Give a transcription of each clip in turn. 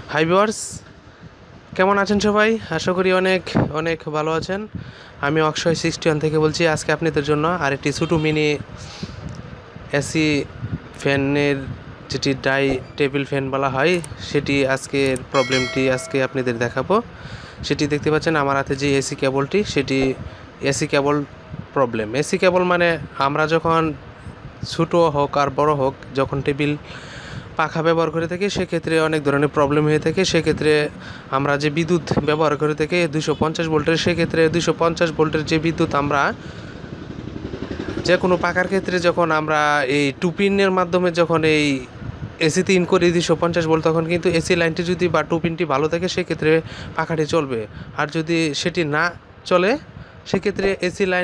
Hi viewers, কেমন আছেন সবাই? আশা করি অনেক অনেক ভালো আছেন। আমি অক্ষয় 61 থেকে বলছি। আজকে আপনাদের জন্য আরেকটি ছোটো মিনি এসি ফ্যানের যেটি ডাই টেবিল ফ্যান বলা হয় সেটি আজকের প্রবলেমটি আজকে আপনাদের দেখাবো। সেটি দেখতে পাচ্ছেন আমার হাতে যে এসি কেবলটি, সেটি AC cable problem. AC cable মানে আমরা যখন ছোটো হোক আর বড় হোক, যখন টেবিল পাখা ব্যবহার করে থাকি সেক্ষেত্রে অনেক ধরনের প্রবলেম হয়ে থাকে। সেক্ষেত্রে আমরা যে বিদ্যুৎ ব্যবহার করে থাকি 250 ভোল্টের, সেক্ষেত্রে 250 ভোল্টের যে বিদ্যুৎ আমরা যে কোনো পাখার ক্ষেত্রে যখন আমরা এই টুপিনের মাধ্যমে যখন এই এসিতে ইন করি 250 ভোল্ট, তখন কিন্তু এসি লাইনটি যদি বা টুপিনটি ভালো থাকে সেক্ষেত্রে পাখাটি চলবে। আর যদি সেটি না চলে সেক্ষেত্রে এসি লাইন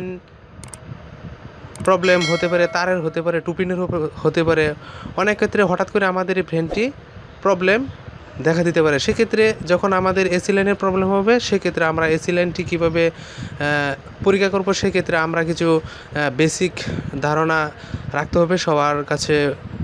প্রবলেম হতে পারে, তারের হতে পারে, টুপিনের হতে পারে। অনেক ক্ষেত্রে হঠাৎ করে আমাদের এই ফ্যানটি প্রবলেম দেখা দিতে পারে। সেক্ষেত্রে যখন আমাদের এসি লাইনের প্রবলেম হবে সেক্ষেত্রে আমরা এসি লাইনটি কীভাবে পরীক্ষা করব, সেক্ষেত্রে আমরা কিছু বেসিক ধারণা রাখতে হবে সবার কাছে।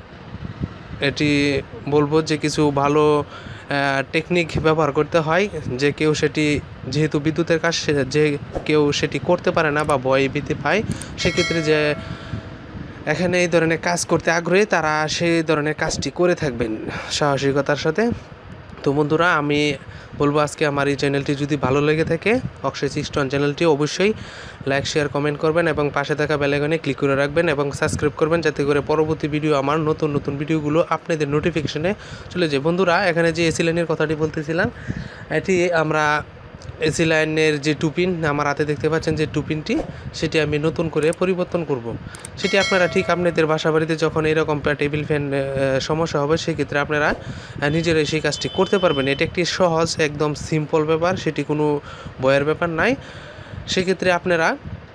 এটি বলবো যে কিছু ভালো টেকনিক ব্যবহার করতে হয়, যে কেউ সেটি যেহেতু বিদ্যুতের কাজ যে কেউ সেটি করতে পারে না বা ভয় ভীতি পায়, সেক্ষেত্রে যে এখানে এই ধরনের কাজ করতে আগ্রহী তারা সেই ধরনের কাজটি করে থাকবেন সাহসিকতার সাথে। তো বন্ধুরা, আমি বলবো আজকে আমার এই চ্যানেলটি যদি ভালো লেগে থাকে, অক্ষয় 61 চ্যানেলটি অবশ্যই লাইক শেয়ার কমেন্ট করবেন এবং পাশে থাকা বেল আইকনে ক্লিক করে রাখবেন এবং সাবস্ক্রাইব করবেন, যাতে করে পরবর্তী ভিডিও আমার নতুন নতুন ভিডিওগুলো আপনাদের নোটিফিকেশনে চলে যায়। বন্ধুরা, এখানে যে এসি লাইনের কথাটি বলতেছিলাম, এটি আমরা এসি লাইনের যে টুপিন আমার হাতে দেখতে পাচ্ছেন, যে টুপিনটি সেটি আমি নতুন করে পরিবর্তন করব। সেটি আপনারা ঠিক আপনাদের বাসা বাড়িতে যখন এরকম টেবিল ফ্যান সমস্যা হবে সেক্ষেত্রে আপনারা নিজেরাই সেই কাজটি করতে পারবেন। এটি একটি সহজ একদম সিম্পল ব্যাপার, সেটি কোনো ভয়ের ব্যাপার নাই। সেক্ষেত্রে আপনারা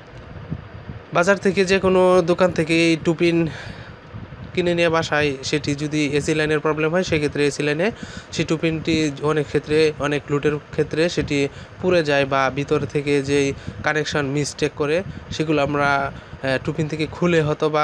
বাজার থেকে যে কোনো দোকান থেকে এই টুপিন কিনে নিয়ে বাসায়, সেটি যদি এসি লাইনের প্রবলেম হয় সেক্ষেত্রে এসি লাইনে সেই টুপিনটি অনেক ক্ষেত্রে অনেক লুটের ক্ষেত্রে সেটি পুড়ে যায় বা ভিতর থেকে যেই কানেকশান মিস্টেক করে সেগুলো আমরা টুপিন থেকে খুলে হয়তো বা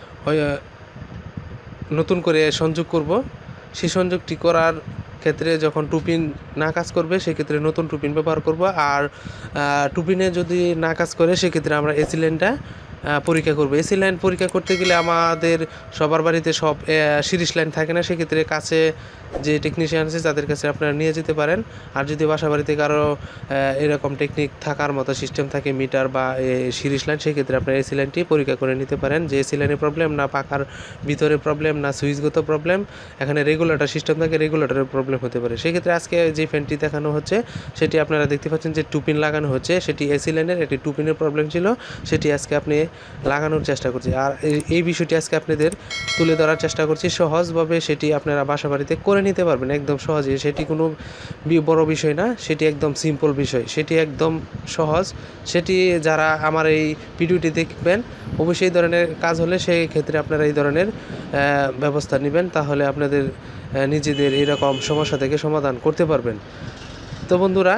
নতুন করে সংযোগ করব। সেই সংযোগটি করার ক্ষেত্রে যখন টুপিন না কাজ করবে সেক্ষেত্রে নতুন টুপিন ব্যবহার করব। আর টুপিনে যদি না কাজ করে সেক্ষেত্রে আমরা এসি লাইনটা পরীক্ষা করব। এসি লাইন পরীক্ষা করতে গেলে আমাদের সবার বাড়িতে সব সিরিজ লাইন থাকে না, সেক্ষেত্রে কাছে যে টেকনিশিয়ান আছে তাদের কাছে আপনারা নিয়ে যেতে পারেন। আর যদি বাসা বাড়িতে কারো এরকম টেকনিক থাকার মতো সিস্টেম থাকে, মিটার বা সিরিজ লাইন, সেক্ষেত্রে আপনারা এসি লাইনটি পরীক্ষা করে নিতে পারেন যে এসি লাইনের প্রবলেম না পাখার ভিতরে প্রবলেম না সুইচগত প্রবলেম। এখানে রেগুলেটর সিস্টেম থাকে, রেগুলেটরের প্রবলেম হতে পারে। সেক্ষেত্রে আজকে যে ফ্যানটি দেখানো হচ্ছে সেটি আপনারা দেখতে পাচ্ছেন যে টুপিন লাগানো হচ্ছে, সেটি এসি লাইনের একটি টুপিনের প্রবলেম ছিল, সেটি আজকে আপনি লাগানোর চেষ্টা করছি। আর এই বিষয়টি আজকে আপনাদের তুলে ধরার চেষ্টা করছি সহজভাবে। সেটি আপনারা বাসা বাড়িতে করে নিতে পারবেন একদম সহজে। সেটি কোনো বড় বিষয় না, সেটি একদম সিম্পল বিষয়, সেটি একদম সহজ। সেটি যারা আমার এই ভিডিওটি দেখবেন অবশ্যই এই ধরনের কাজ হলে সেই ক্ষেত্রে আপনারা এই ধরনের ব্যবস্থা নেবেন, তাহলে আপনাদের নিজেদের এরকম সমস্যা থেকে সমাধান করতে পারবেন। তো বন্ধুরা,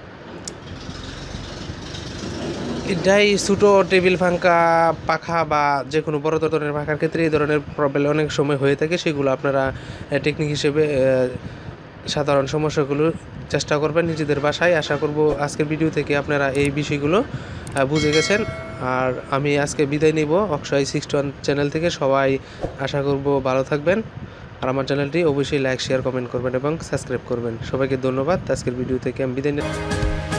এটাই ছোটো টেবিল ফাঙ্কা পাখা বা যে কোনো বড় ধরনের পাখার ক্ষেত্রে এই ধরনের প্রবলেম অনেক সময় হয়ে থাকে। সেগুলো আপনারা টেকনিক হিসেবে সাধারণ সমস্যাগুলো চেষ্টা করবেন নিজেদের বাসায়। আশা করব আজকের ভিডিও থেকে আপনারা এই বিষয়গুলো বুঝে গেছেন। আর আমি আজকে বিদায় নিব অক্ষয় 61 চ্যানেল থেকে। সবাই আশা করব ভালো থাকবেন। আর আমার চ্যানেলটি অবশ্যই লাইক শেয়ার কমেন্ট করবেন এবং সাবস্ক্রাইব করবেন। সবাইকে ধন্যবাদ। আজকের ভিডিও থেকে আমি বিদায় নিব।